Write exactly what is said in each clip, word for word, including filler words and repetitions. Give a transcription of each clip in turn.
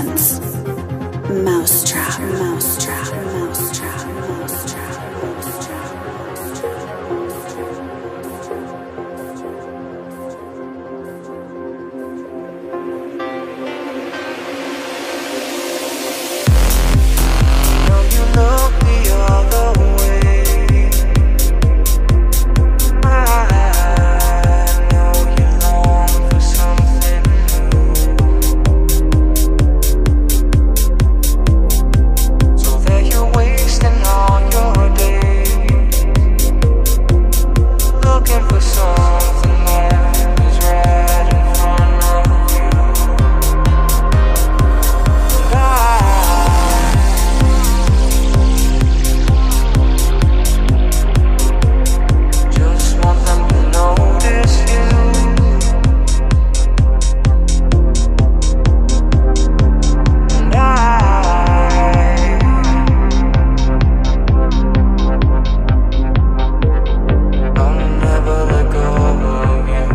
presents Mousetrap, Mousetrap, Mousetrap, Mousetrap, Mousetrap. Now you look the other way. I know you long for something new. So there you're wasting all your days, looking for something that is right in front of you. And I just want them to notice you. And I I'll never let go of you.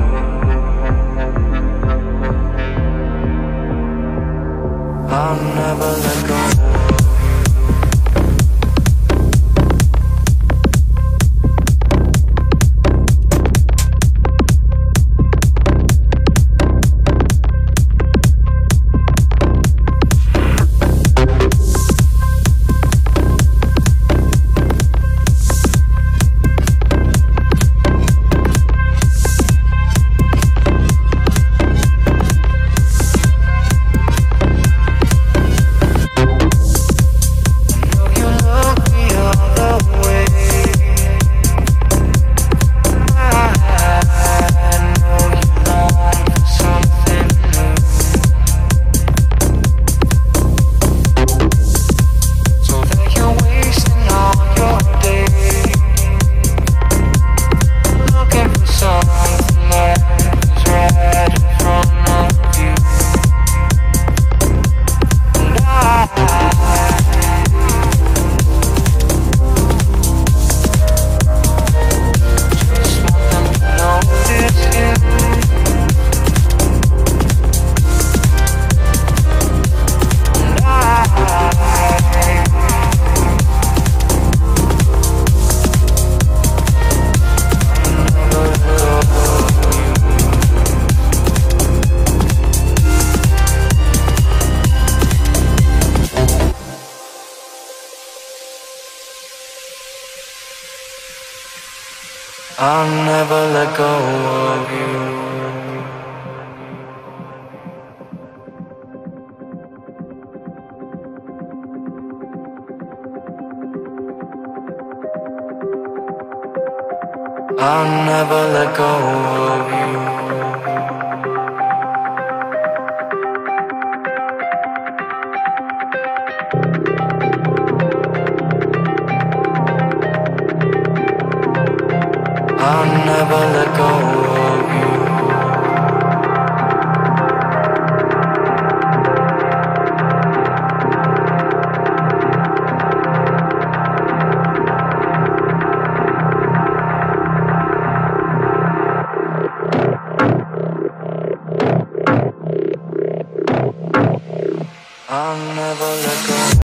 I'll never let go of you. I'll never let go of you. I'll never let go of you. I'll never let go of you. I'll never let